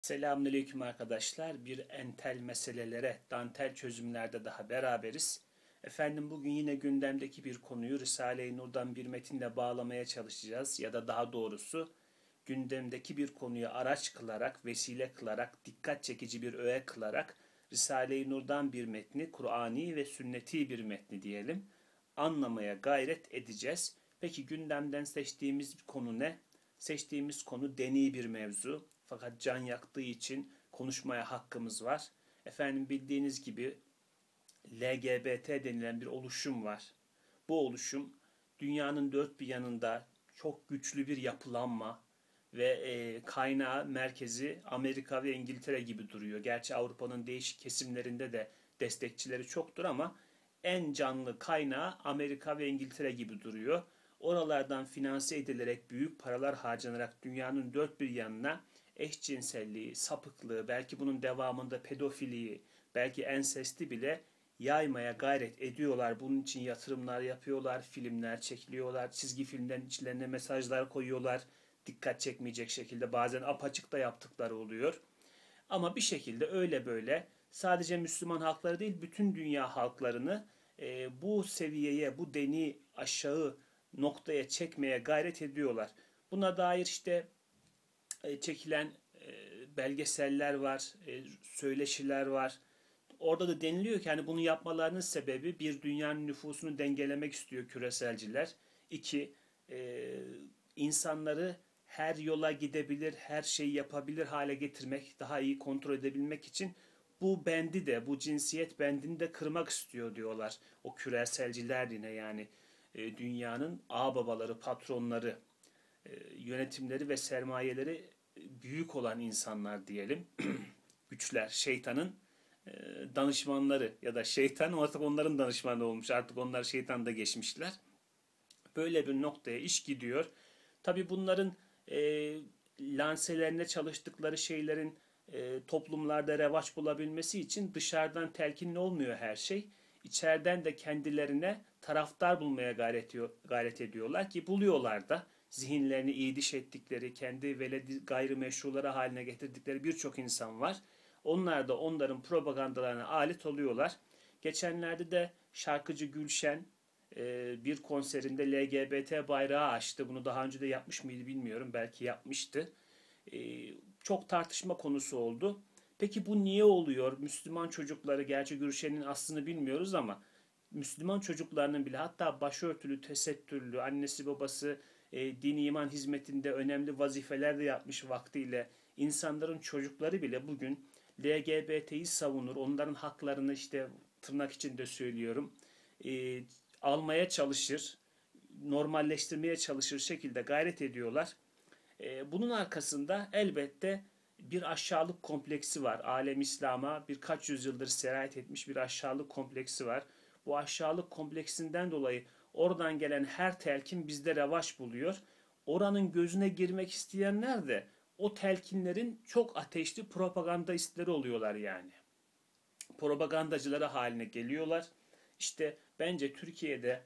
Selamünaleyküm arkadaşlar. Bir entel meselelere, dantel çözümlerde daha beraberiz. Efendim bugün yine gündemdeki bir konuyu Risale-i Nur'dan bir metinle bağlamaya çalışacağız. Ya da daha doğrusu gündemdeki bir konuyu araç kılarak, vesile kılarak, dikkat çekici bir öğe kılarak Risale-i Nur'dan bir metni, Kur'ani ve sünneti bir metni diyelim, anlamaya gayret edeceğiz. Peki gündemden seçtiğimiz konu ne? Seçtiğimiz konu deni bir mevzu. Fakat can yaktığı için konuşmaya hakkımız var. Efendim bildiğiniz gibi LGBT denilen bir oluşum var. Bu oluşum dünyanın dört bir yanında çok güçlü bir yapılanma ve kaynağı merkezi Amerika ve İngiltere gibi duruyor. Gerçi Avrupa'nın değişik kesimlerinde de destekçileri çoktur ama en canlı kaynağı Amerika ve İngiltere gibi duruyor. Oralardan finanse edilerek büyük paralar harcanarak dünyanın dört bir yanına eşcinselliği, sapıklığı, belki bunun devamında pedofiliyi, belki ensesti bile yaymaya gayret ediyorlar. Bunun için yatırımlar yapıyorlar, filmler çekiliyorlar, çizgi filmlerin içlerine mesajlar koyuyorlar. Dikkat çekmeyecek şekilde bazen apaçık da yaptıkları oluyor. Ama bir şekilde öyle böyle sadece Müslüman halkları değil bütün dünya halklarını bu seviyeye, bu deni aşağı noktaya çekmeye gayret ediyorlar. Buna dair işte çekilen belgeseller var, söyleşiler var. Orada da deniliyor ki hani bunu yapmalarının sebebi bir dünyanın nüfusunu dengelemek istiyor küreselciler. İki, insanları her yola gidebilir, her şeyi yapabilir hale getirmek, daha iyi kontrol edebilmek için bu bendi de, bu cinsiyet bendini de kırmak istiyor diyorlar. O küreselciler yine yani dünyanın ağababaları, patronları, yönetimleri ve sermayeleri büyük olan insanlar diyelim. Güçler, şeytanın e, danışmanları ya da şeytan artık onların danışmanı olmuş. Artık onlar şeytan da geçmişler. Böyle bir noktaya iş gidiyor. Tabii bunların lanselerine çalıştıkları şeylerin toplumlarda revaç bulabilmesi için dışarıdan telkinli olmuyor her şey. İçeriden de kendilerine taraftar bulmaya gayret ediyorlar ki buluyorlar da zihinlerini iyiliş ettikleri, kendi veledi gayrimeşruları haline getirdikleri birçok insan var. Onlar da onların propagandalarına alet oluyorlar. Geçenlerde de şarkıcı Gülşen bir konserinde LGBT bayrağı açtı. Bunu daha önce de yapmış mıydı bilmiyorum. Belki yapmıştı. E, Çok tartışma konusu oldu. Peki bu niye oluyor? Müslüman çocukları, gerçi Gülşen'in aslını bilmiyoruz ama Müslüman çocuklarının bile hatta başörtülü, tesettürlü, annesi babası dini iman hizmetinde önemli vazifeler de yapmış vaktiyle insanların çocukları bile bugün LGBT'yi savunur. Onların haklarını işte tırnak içinde söylüyorum. E, Almaya çalışır, normalleştirmeye çalışır şekilde gayret ediyorlar. Bunun arkasında elbette bir aşağılık kompleksi var. Alem İslam'a birkaç yüzyıldır sirayet etmiş bir aşağılık kompleksi var. Bu aşağılık kompleksinden dolayı oradan gelen her telkin bizde revaç buluyor. Oranın gözüne girmek isteyenler de o telkinlerin çok ateşli propagandistleri oluyorlar yani. Propagandacıları haline geliyorlar. İşte bence Türkiye'de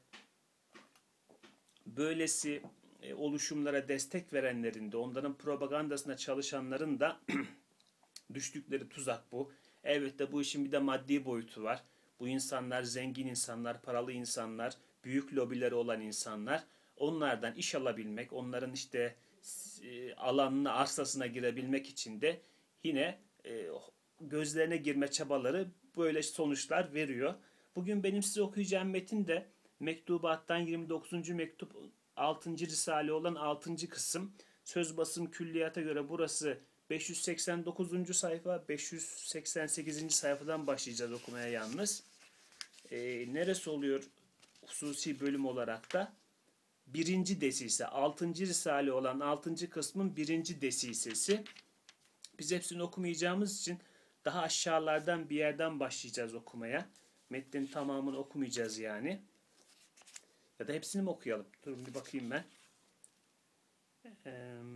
böylesi oluşumlara destek verenlerin de onların propagandasına çalışanların da düştükleri tuzak bu. Elbette bu işin bir de maddi boyutu var. Bu insanlar zengin insanlar, paralı insanlar, büyük lobileri olan insanlar. Onlardan iş alabilmek, onların işte alanına, arsasına girebilmek için de yine gözlerine girme çabaları böyle sonuçlar veriyor. Bugün benim size okuyacağım metin de Mektubattan 29. mektup 6. Risale olan 6. kısım. Söz basım külliyata göre burası 589. sayfa, 588. sayfadan başlayacağız okumaya yalnız. Neresi oluyor hususi bölüm olarak da? Birinci desise, 6. Risale olan 6. kısmın birinci desisesi. Biz hepsini okumayacağımız için daha aşağılardan bir yerden başlayacağız okumaya. Metnin tamamını okumayacağız yani. Ya da hepsini mi okuyalım? Durun bir bakayım ben. Ee,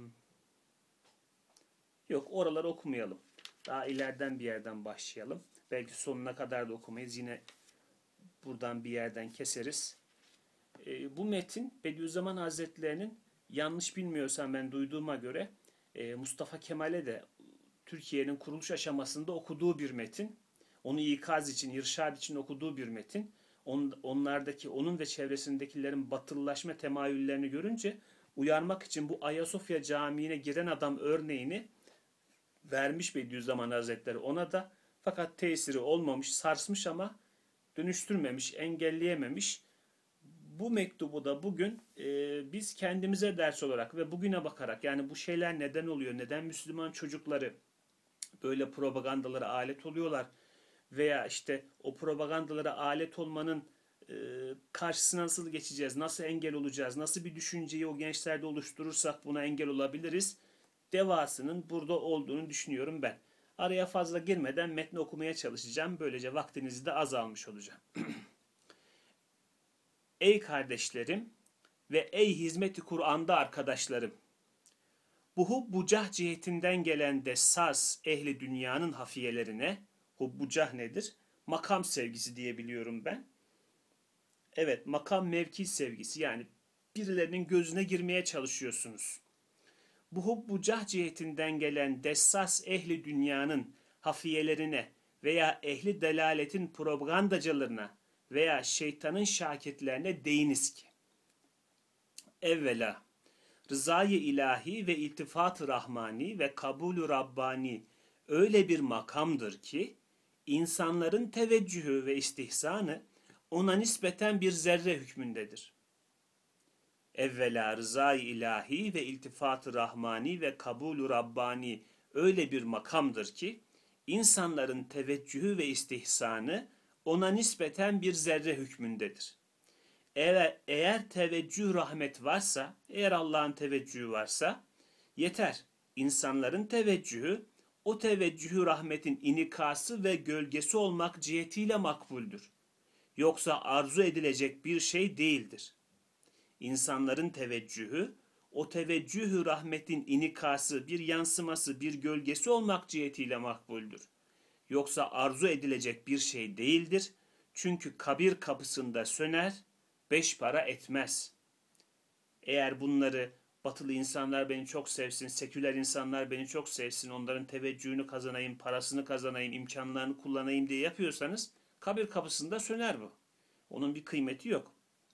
Yok oraları okumayalım. Daha ileriden bir yerden başlayalım. Belki sonuna kadar da okumayız. Yine buradan bir yerden keseriz. Bu metin Bediüzzaman Hazretlerinin yanlış bilmiyorsam ben duyduğuma göre Mustafa Kemal'e de Türkiye'nin kuruluş aşamasında okuduğu bir metin. Onu ikaz için, irşad için okuduğu bir metin. Onlardaki, onun ve çevresindekilerin batılılaşma temayüllerini görünce uyarmak için bu Ayasofya Camii'ne giren adam örneğini vermiş Bediüzzaman Hazretleri ona da. Fakat tesiri olmamış, sarsmış ama dönüştürmemiş, engelleyememiş. Bu mektubu da bugün biz kendimize ders olarak ve bugüne bakarak, yani bu şeyler neden oluyor, neden Müslüman çocukları böyle propagandalara alet oluyorlar veya işte o propagandalara alet olmanın karşısına nasıl geçeceğiz, nasıl engel olacağız, nasıl bir düşünceyi o gençlerde oluşturursak buna engel olabiliriz devasının burada olduğunu düşünüyorum ben. Araya fazla girmeden metni okumaya çalışacağım. Böylece vaktinizi de azalmış olacağım. Ey kardeşlerim ve ey hizmeti Kur'an'da arkadaşlarım! Bu hubbucah cihetinden gelen dessas ehli dünyanın hafiyelerine, hubbucah nedir? Makam sevgisi diye biliyorum ben. Evet, makam mevki sevgisi, yani birilerinin gözüne girmeye çalışıyorsunuz. Bu hubbucah cihetinden gelen dessas ehli dünyanın hafiyelerine veya ehli delaletin propagandacılarına veya şeytanın şakirtlerine deyiniz ki: evvela rızayı ilahi ve iltifat-ı rahmani ve kabul-ü rabbani öyle bir makamdır ki insanların teveccühü ve istihsanı ona nispeten bir zerre hükmündedir. Evvela rızayı ilahi ve iltifat-ı rahmani ve kabul-ü rabbani öyle bir makamdır ki insanların teveccühü ve istihsanı ona nispeten bir zerre hükmündedir. Eğer teveccüh rahmet varsa, eğer Allah'ın teveccühü varsa yeter. İnsanların teveccühü o teveccühü rahmetin inikası ve gölgesi olmak cihetiyle makbuldür. Yoksa arzu edilecek bir şey değildir. İnsanların teveccühü o teveccühü rahmetin inikası, bir yansıması, bir gölgesi olmak cihetiyle makbuldür. Yoksa arzu edilecek bir şey değildir. Çünkü kabir kapısında söner, 5 para etmez. Eğer bunları batılı insanlar beni çok sevsin, seküler insanlar beni çok sevsin, onların teveccühünü kazanayım, parasını kazanayım, imkanlarını kullanayım diye yapıyorsanız kabir kapısında söner bu. Onun bir kıymeti yok.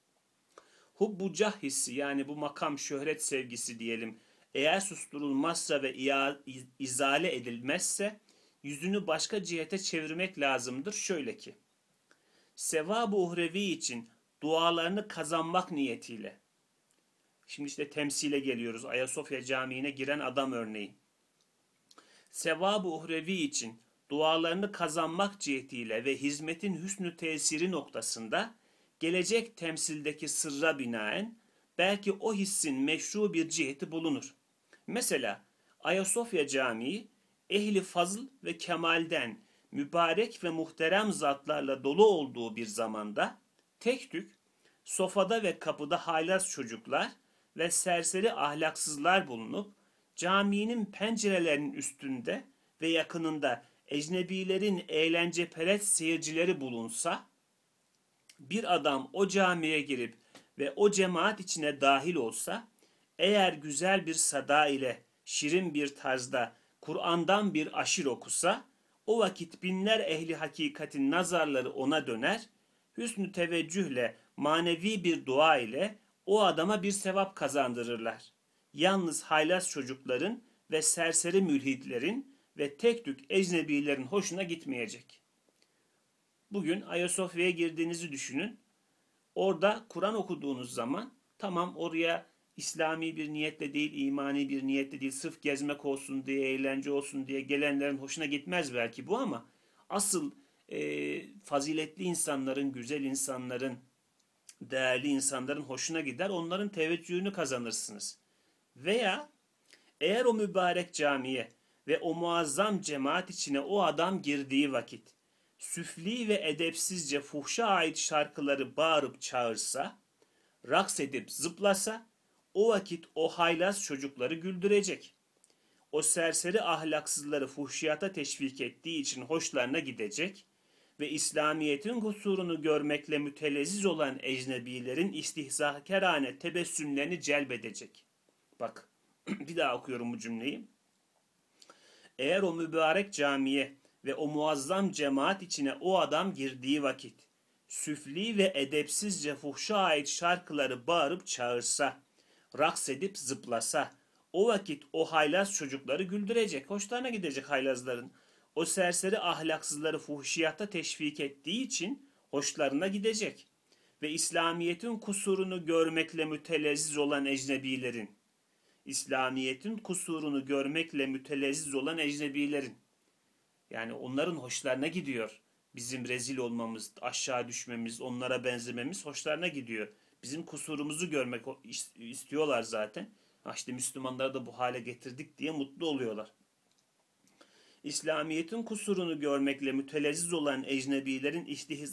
Hubbucah hissi, yani bu makam şöhret sevgisi diyelim, eğer susturulmazsa ve izale edilmezse yüzünü başka cihete çevirmek lazımdır. Şöyle ki, sevab-ı uhrevi için dualarını kazanmak niyetiyle. Şimdi işte temsile geliyoruz. Ayasofya Camii'ne giren adam örneği. Sevab-ı uhrevi için dualarını kazanmak cihetiyle ve hizmetin hüsnü tesiri noktasında gelecek temsildeki sırra binaen belki o hissin meşru bir ciheti bulunur. Mesela Ayasofya Camii ehli fazıl ve kemalden mübarek ve muhterem zatlarla dolu olduğu bir zamanda tek tük sofada ve kapıda haylaz çocuklar ve serseri ahlaksızlar bulunup caminin pencerelerinin üstünde ve yakınında ecnebilerin eğlenceperest seyircileri bulunsa, bir adam o camiye girip ve o cemaat içine dahil olsa, eğer güzel bir sada ile şirin bir tarzda Kur'an'dan bir aşir okusa, o vakit binler ehli hakikatin nazarları ona döner, hüsnü teveccühle manevi bir dua ile o adama bir sevap kazandırırlar. Yalnız haylaz çocukların ve serseri mülhidlerin ve tek tük ecnebilerin hoşuna gitmeyecek. Bugün Ayasofya'ya girdiğinizi düşünün. Orada Kur'an okuduğunuz zaman, tamam, oraya İslami bir niyetle değil, imani bir niyetle değil, sırf gezmek olsun diye, eğlence olsun diye gelenlerin hoşuna gitmez belki bu, ama asıl faziletli insanların, güzel insanların, değerli insanların hoşuna gider, onların teveccühünü kazanırsınız. Veya eğer o mübarek camiye ve o muazzam cemaat içine o adam girdiği vakit süfli ve edepsizce fuhşa ait şarkıları bağırıp çağırsa, raks edip zıplasa, o vakit o haylaz çocukları güldürecek. O serseri ahlaksızları fuhşiyata teşvik ettiği için hoşlarına gidecek ve İslamiyet'in kusurunu görmekle mütelezziz olan ecnebilerin istihzakerane tebessümlerini celbedecek. Bak, bir daha okuyorum bu cümleyi. Eğer o mübarek camiye ve o muazzam cemaat içine o adam girdiği vakit süfli ve edepsizce fuhşa ait şarkıları bağırıp çağırsa, raks edip zıplasa, o vakit o haylaz çocukları güldürecek, hoşlarına gidecek haylazların. O serseri ahlaksızları fuhşiyata teşvik ettiği için hoşlarına gidecek. Ve İslamiyet'in kusurunu görmekle mütelezziz olan ecnebilerin, İslamiyet'in kusurunu görmekle mütelezziz olan ecnebilerin, yani onların hoşlarına gidiyor. Bizim rezil olmamız, aşağı düşmemiz, onlara benzememiz hoşlarına gidiyor. Bizim kusurumuzu görmek istiyorlar zaten. İşte Müslümanları da bu hale getirdik diye mutlu oluyorlar. İslamiyet'in kusurunu görmekle mütelezziz olan ecnebilerin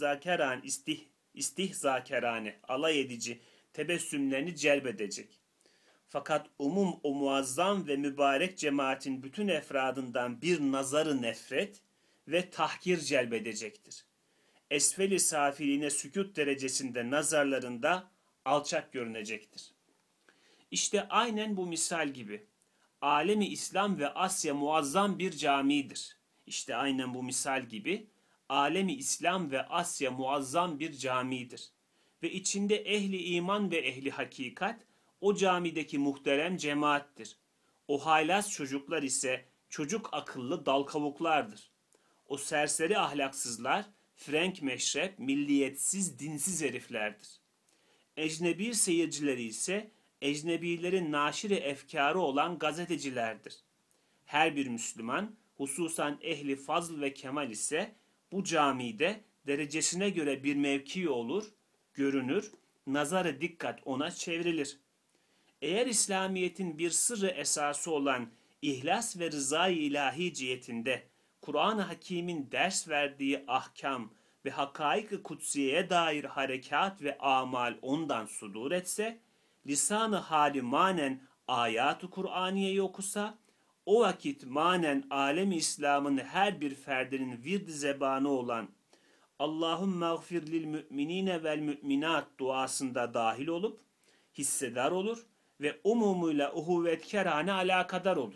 istihzakerane, alay edici tebessümlerini celbedecek. Fakat o muazzam ve mübarek cemaatin bütün efradından bir nazarı nefret ve tahkir celbedecektir. Esfeli safiline sükût derecesinde nazarlarında alçak görünecektir. İşte aynen bu misal gibi. Alemi İslam ve Asya muazzam bir camidir. İşte aynen bu misal gibi. Alemi İslam ve Asya muazzam bir camidir. Ve içinde ehli iman ve ehli hakikat o camideki muhterem cemaattir. O haylaz çocuklar ise çocuk akıllı dal kavuklardır. O serseri ahlaksızlar, frenk meşrep, milliyetsiz, dinsiz heriflerdir. Ecnebi seyircileri ise ecnebilerin naşiri efkarı olan gazetecilerdir. Her bir Müslüman, hususan ehli fazl ve kemal ise bu camide derecesine göre bir mevki olur, görünür, nazarı dikkat ona çevrilir. Eğer İslamiyet'in bir sırrı esası olan ihlas ve rızayı ilahi cihetinde Kur'an-ı Hakîm'in ders verdiği ahkam ve hakaik-ı kutsiyeye dair harekat ve amal ondan sudur etse, lisan-ı hali manen ayat-ı Kur'aniyeyi okusa, o vakit manen alem-i İslam'ın her bir ferdinin vird-i zebanı olan Allahümme gfir lil müminine vel müminat duasında dahil olup, hissedar olur ve umumuyla uhuvvetkerane alakadar olur.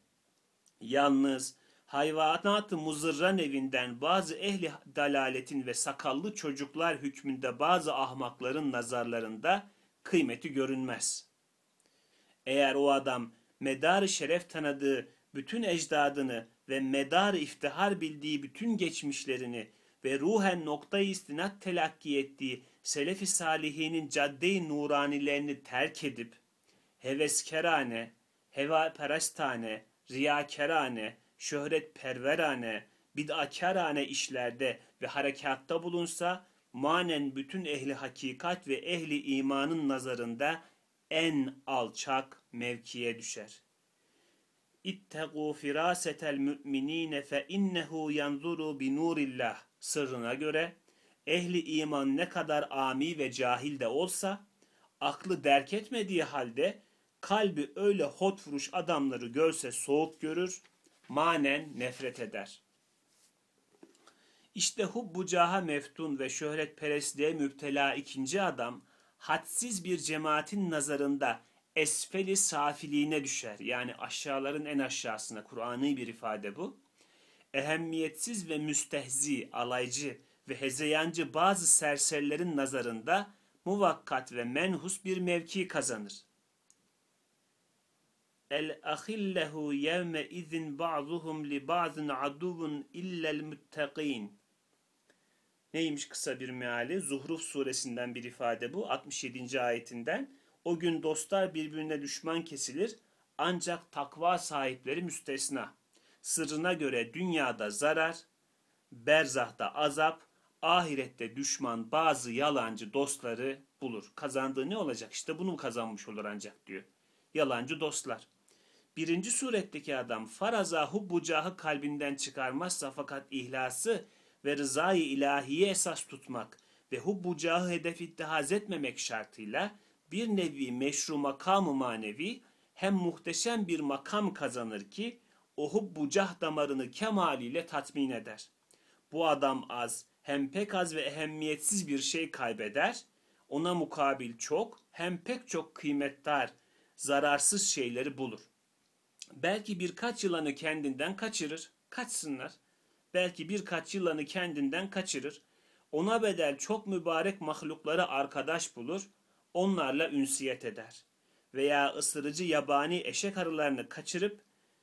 Yalnız hayvanat-ı muzırran evinden bazı ehli dalaletin ve sakallı çocuklar hükmünde bazı ahmakların nazarlarında kıymeti görünmez. Eğer o adam medar-ı şeref tanıdığı bütün ecdadını ve medar-ı iftihar bildiği bütün geçmişlerini ve ruhen noktayı istinat telakki ettiği selef-i salihinin cadde-i nuranilerini terk edip heveskerane, hevaperestane, riyakerane, şöhretperverane, bid'akarane işlerde ve harekatta bulunsa, manen bütün ehli hakikat ve ehli imanın nazarında en alçak mevkiye düşer. İttegû firâsetel mü'minîne fe innehu yanzuru bi nurillah sırrına göre ehli iman ne kadar ami ve cahil de olsa, aklı derk etmediği halde kalbi öyle hotfuruş adamları görse soğuk görür, manen nefret eder. İşte hubbu caha meftun ve şöhretperestliğe müptela ikinci adam, hadsiz bir cemaatin nazarında esfeli safiliğine düşer. Yani aşağıların en aşağısına, Kur'an'ı bir ifade bu. Ehemmiyetsiz ve müstehzi, alaycı ve hezeyancı bazı serserilerin nazarında muvakkat ve menhus bir mevki kazanır. El-ahillehu yevme izin ba'duhum li ba'din aduvun illel muttaqin. Neymiş kısa bir meali? Zuhruf suresinden bir ifade bu. 67. ayetinden. O gün dostlar birbirine düşman kesilir, ancak takva sahipleri müstesna. Sırrına göre dünyada zarar, berzahta azap, ahirette düşman bazı yalancı dostları bulur. Kazandığı ne olacak? İşte bunu kazanmış olur ancak diyor. Yalancı dostlar. Birinci suretteki adam faraza hubbucahı kalbinden çıkarmazsa fakat ihlası ve rızayı ilahiye esas tutmak ve hubbucahı hedef ittihaz etmemek şartıyla bir nevi meşru makamı manevi hem muhteşem bir makam kazanır ki o hubbucah damarını kemaliyle tatmin eder. Bu adam az, hem pek az ve ehemmiyetsiz bir şey kaybeder, ona mukabil çok, hem pek çok kıymetdar, zararsız şeyleri bulur. Belki birkaç yılanı kendinden kaçırır. Kaçsınlar. Belki birkaç yılanı kendinden kaçırır. Ona bedel çok mübarek mahlukları arkadaş bulur. Onlarla ünsiyet eder. Veya ısırıcı yabani eşek arılarını kaçırıp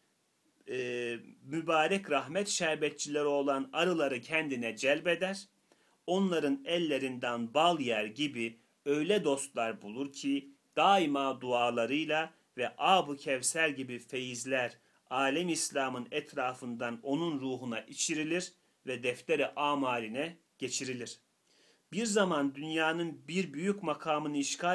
mübarek rahmet şerbetçileri olan arıları kendine celbeder. Onların ellerinden bal yer gibi öyle dostlar bulur ki daima dualarıyla ve Ab-ı Kevser gibi feyizler alem İslam'ın etrafından onun ruhuna içirilir ve defteri amaline geçirilir. Bir zaman dünyanın bir büyük makamını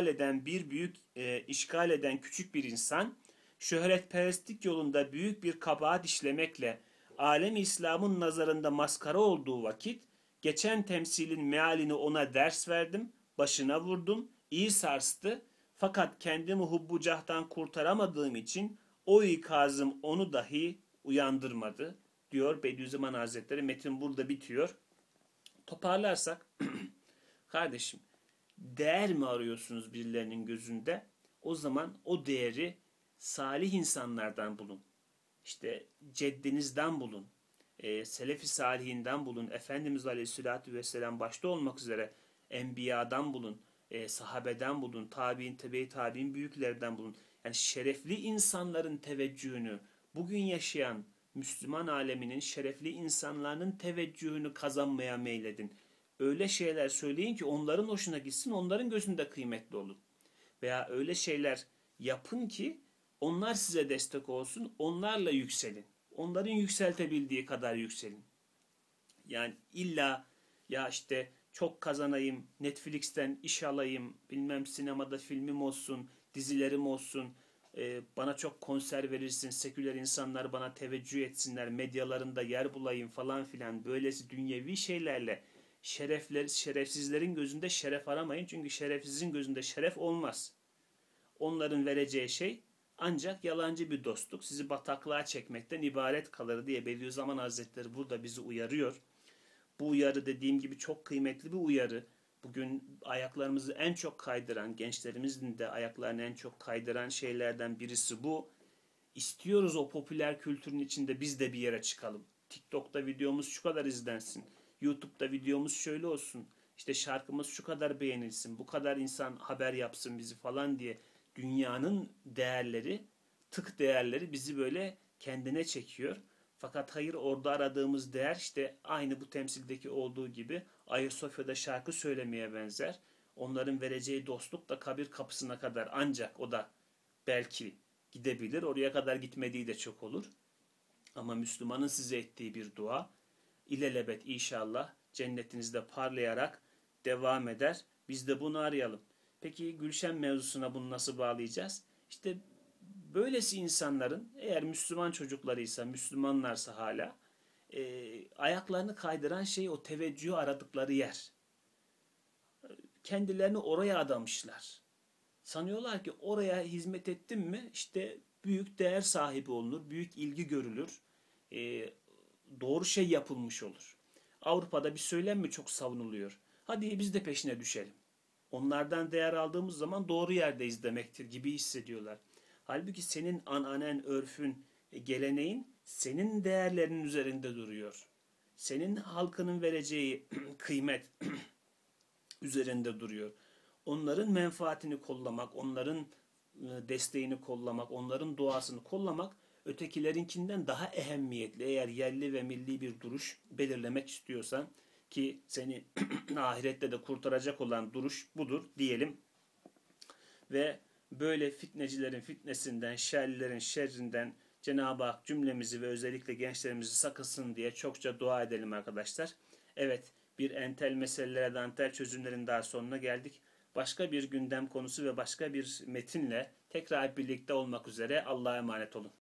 işgal eden küçük bir insan, şöhretperestlik yolunda büyük bir kabahat işlemekle alem İslam'ın nazarında maskara olduğu vakit, geçen temsilin mealini ona ders verdim, başına vurdum, iyi sarstı. Fakat kendimi hubbucahtan kurtaramadığım için o ikazım onu dahi uyandırmadı, diyor Bediüzzaman Hazretleri. Metin burada bitiyor. Toparlarsak, kardeşim, değer mi arıyorsunuz birilerinin gözünde? O zaman o değeri salih insanlardan bulun. İşte ceddinizden bulun. Selefi salihinden bulun. Efendimiz Aleyhisselatü Vesselam başta olmak üzere enbiyadan bulun. Sahabeden bulun. Tabi'in, tebe-i tabi'in büyüklerden bulun. Yani şerefli insanların teveccühünü, bugün yaşayan Müslüman aleminin şerefli insanların teveccühünü kazanmaya meyledin. Öyle şeyler söyleyin ki onların hoşuna gitsin, onların gözünde kıymetli olun. Veya öyle şeyler yapın ki onlar size destek olsun, onlarla yükselin. Onların yükseltebildiği kadar yükselin. Yani illa ya işte çok kazanayım, Netflix'ten iş alayım, bilmem sinemada filmim olsun, dizilerim olsun, bana çok konser verirsin, seküler insanlar bana teveccüh etsinler, medyalarında yer bulayım falan filan, böylesi dünyevi şeylerle şerefsizlerin gözünde şeref aramayın. Çünkü şerefsizin gözünde şeref olmaz. Onların vereceği şey ancak yalancı bir dostluk, sizi bataklığa çekmekten ibaret kalır diye Bediüzzaman Hazretleri burada bizi uyarıyor. Bu uyarı dediğim gibi çok kıymetli bir uyarı. Bugün ayaklarımızı en çok kaydıran, gençlerimizin de ayaklarını en çok kaydıran şeylerden birisi bu. İstiyoruz o popüler kültürün içinde biz de bir yere çıkalım. TikTok'ta videomuz şu kadar izlensin. YouTube'da videomuz şöyle olsun. İşte şarkımız şu kadar beğenilsin. Bu kadar insan haber yapsın bizi falan diye. Dünyanın değerleri, tık değerleri bizi böyle kendine çekiyor. Fakat hayır, orada aradığımız değer işte aynı bu temsildeki olduğu gibi Ayasofya'da şarkı söylemeye benzer. Onların vereceği dostluk da kabir kapısına kadar, ancak o da belki gidebilir. Oraya kadar gitmediği de çok olur. Ama Müslümanın size ettiği bir dua ilelebet inşallah cennetinizde parlayarak devam eder. Biz de bunu arayalım. Peki Gülşen mevzusuna bunu nasıl bağlayacağız? İşte böylesi insanların, eğer Müslüman çocuklarıysa, Müslümanlarsa hala ayaklarını kaydıran şey o teveccühü aradıkları yer. Kendilerini oraya adamışlar. Sanıyorlar ki oraya hizmet ettim mi işte büyük değer sahibi olunur, büyük ilgi görülür, doğru şey yapılmış olur. Avrupa'da bir söylem mi çok savunuluyor? Hadi biz de peşine düşelim. Onlardan değer aldığımız zaman doğru yerdeyiz demektir gibi hissediyorlar. Halbuki senin ananen, örfün, geleneğin senin değerlerinin üzerinde duruyor. Senin halkının vereceği kıymet üzerinde duruyor. Onların menfaatini kollamak, onların desteğini kollamak, onların duasını kollamak ötekilerinkinden daha ehemmiyetli. Eğer yerli ve milli bir duruş belirlemek istiyorsan, ki seni ahirette de kurtaracak olan duruş budur diyelim. Ve böyle fitnecilerin fitnesinden, şerlilerin şerrinden Cenab-ı Hak cümlemizi ve özellikle gençlerimizi sakınsın diye çokça dua edelim arkadaşlar. Evet, bir entel meselelere, dantel çözümlerin daha sonuna geldik. Başka bir gündem konusu ve başka bir metinle tekrar birlikte olmak üzere. Allah'a emanet olun.